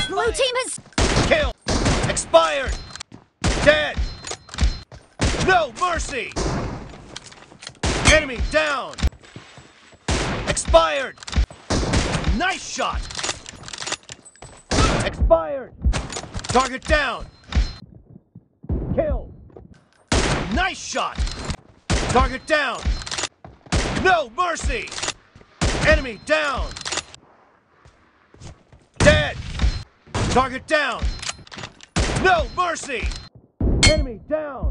Blue team has... Kill! Expired! Dead! No mercy! Enemy down! Expired! Nice shot! Expired! Target down! Kill! Nice shot! Target down! No mercy! Enemy down! Dead! Target down! No mercy! Enemy down!